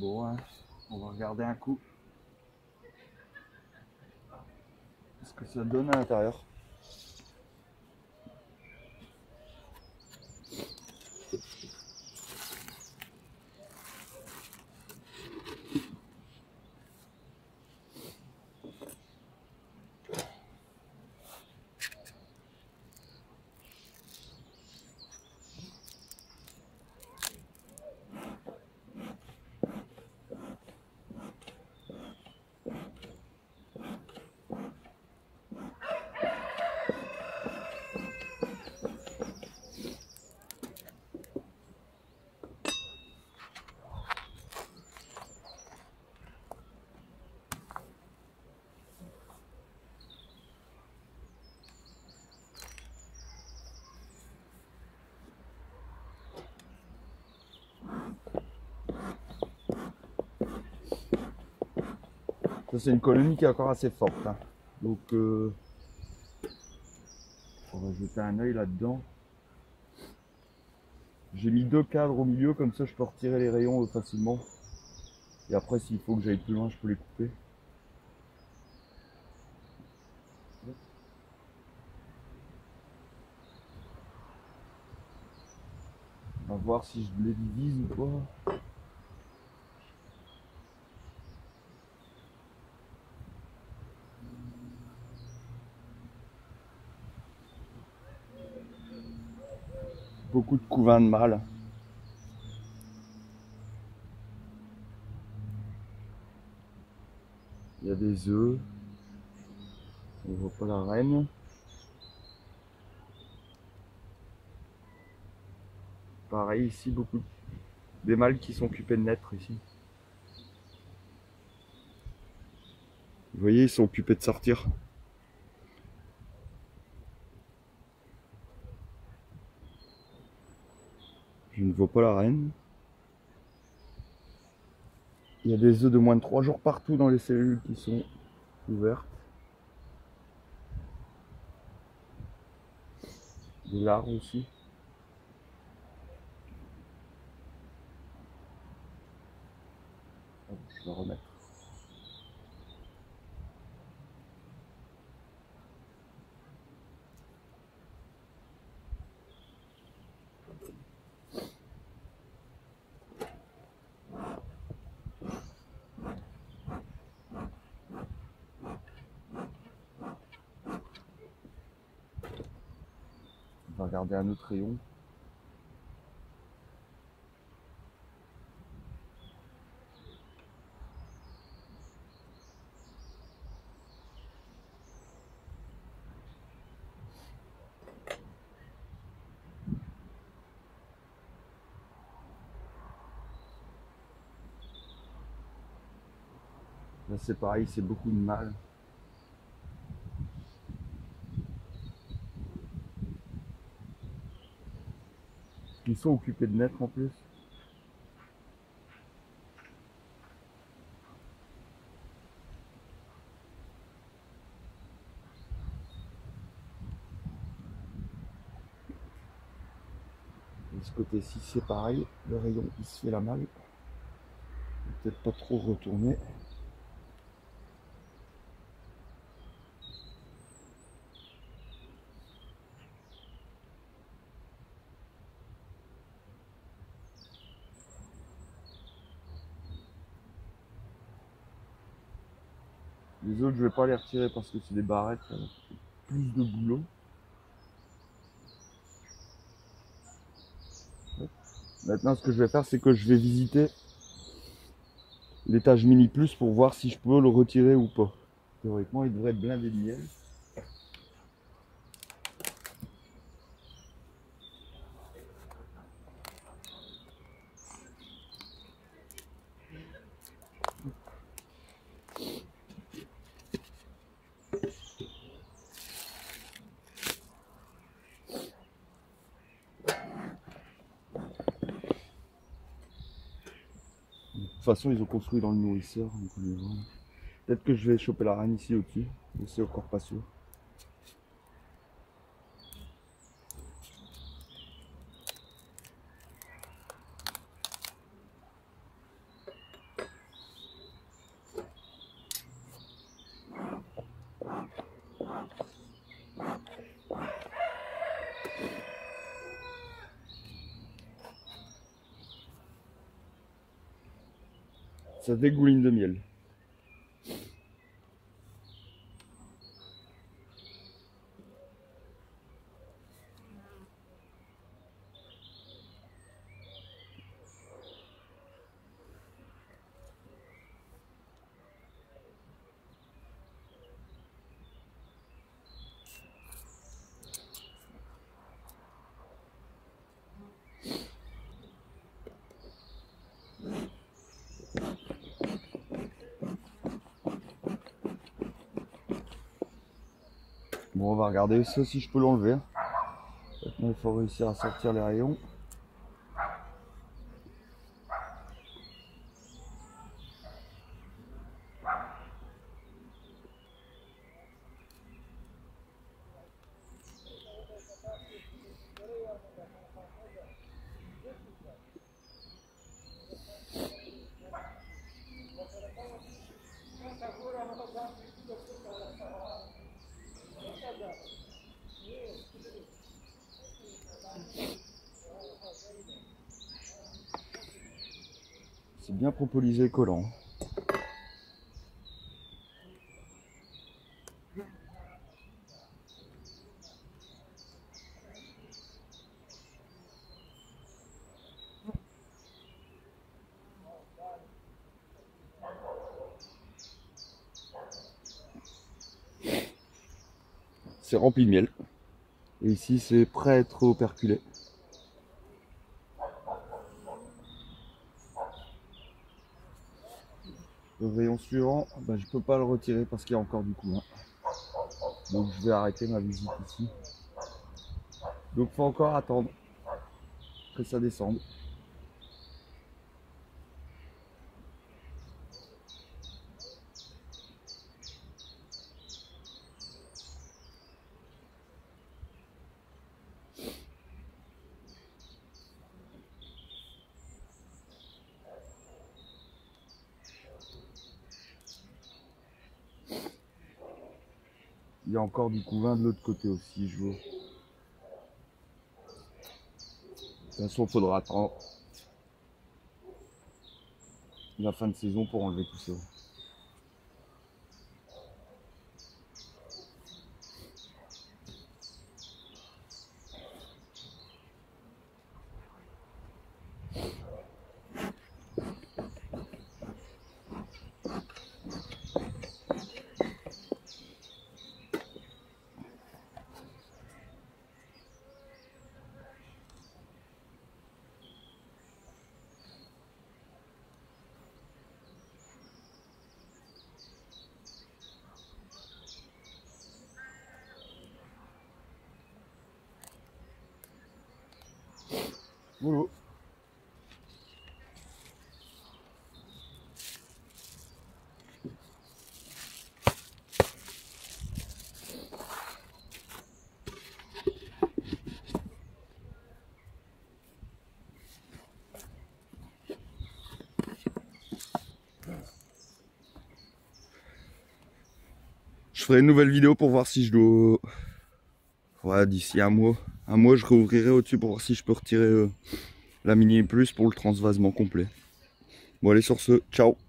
Bon, hein, on va regarder un coup ce que ça donne à l'intérieur. Ça, c'est une colonie qui est encore assez forte, hein. Donc on va jeter un œil là-dedans. J'ai mis 2 cadres au milieu, comme ça je peux retirer les rayons facilement. Et après, s'il faut que j'aille plus loin, je peux les couper. On va voir si je les divise ou pas. Beaucoup de couvains de mâles. Il y a des œufs. On voit pas la reine. Pareil ici, beaucoup des mâles qui sont occupés de naître ici. Vous voyez, ils sont occupés de sortir. Je ne vois pas la reine. Il y a des œufs de moins de 3 jours partout dans les cellules qui sont ouvertes. Des larves aussi. Je vais remettre. On va regarder un autre rayon. Là c'est pareil, c'est beaucoup de mâles. Ils sont occupés de naître en plus. De ce côté-ci c'est pareil, le rayon il se fait la malle. Peut-être pas trop retourner. Les autres je vais pas les retirer parce que c'est des barrettes, plus de boulot. Maintenant ce que je vais faire c'est que je vais visiter l'étage mini plus pour voir si je peux le retirer ou pas. Théoriquement il devrait être blindé de miel. De toute façon ils ont construit dans le nourrisseur, donc on les voit. Peut-être que je vais choper la reine ici au-dessus, mais c'est encore pas sûr. Ça dégouline de miel. Bon, on va regarder ça si je peux l'enlever. Maintenant, il faut réussir à sortir les rayons. C'est bien propolisé et collant. C'est rempli de miel. Et ici, c'est prêt à être operculé. Le rayon suivant, ben, je peux pas le retirer parce qu'il y a encore du couvain. Donc je vais arrêter ma visite ici. Donc faut encore attendre que ça descende. Il y a encore du couvain de l'autre côté aussi, je vois. De toute façon, il faudra attendre la fin de saison pour enlever tout ça. Voilà. Je ferai une nouvelle vidéo pour voir si je dois... Ouais, d'ici un mois, je réouvrirai au-dessus pour voir si je peux retirer la mini plus pour le transvasement complet. Bon allez, sur ce, ciao.